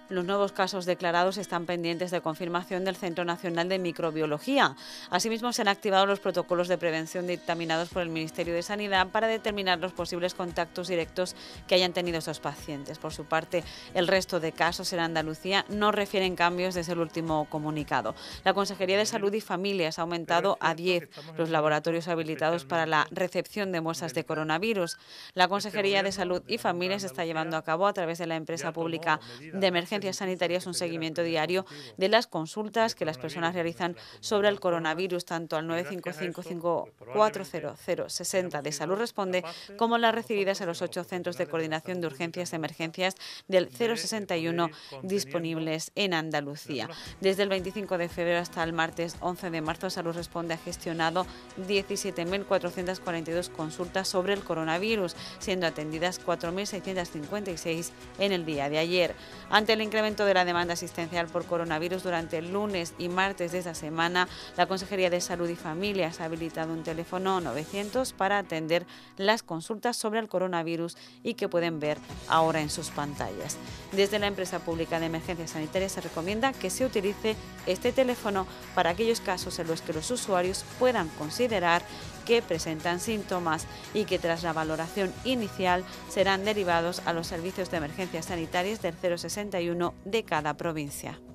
Los nuevos casos declarados están pendientes de confirmación del Centro Nacional de Microbiología. Asimismo, se han activado los protocolos de prevención dictaminados por el Ministerio de Sanidad para determinar los posibles contactos directos que hayan tenido estos pacientes. Por su parte, el resto de casos en Andalucía no refieren cambios desde el último comunicado. La Consejería de Salud y Familias ha aumentado a 10 los laboratorios habilitados para la recepción de muestras de coronavirus. La Consejería de Salud y Familias está llevando a cabo, a través de la empresa pública de emergencias sanitarias, un seguimiento diario de las consultas que las personas realizan sobre el coronavirus, tanto al 955-540060 de Salud Responde como las recibidas a los 8 centros de coordinación de urgencias de emergencias del 061 disponibles en Andalucía. Desde el 25 de febrero hasta el martes 11 de marzo, Salud Responde ha gestionado 17.442 consultas sobre el coronavirus, siendo atendidas 4.656 en el día de ayer. Ante el incremento de la demanda asistencial por coronavirus durante el lunes y martes de esta semana, la Consejería de Salud y Familias ha habilitado un teléfono 900 para atender las consultas sobre el coronavirus y que pueden ver ahora en sus pantallas. Desde la empresa pública de emergencias sanitarias se recomienda que se utilice este teléfono para aquellos casos en los que los usuarios puedan considerar que presentan síntomas y que tras la valoración inicial serán derivados a los servicios de emergencias sanitarias del 061 de cada provincia.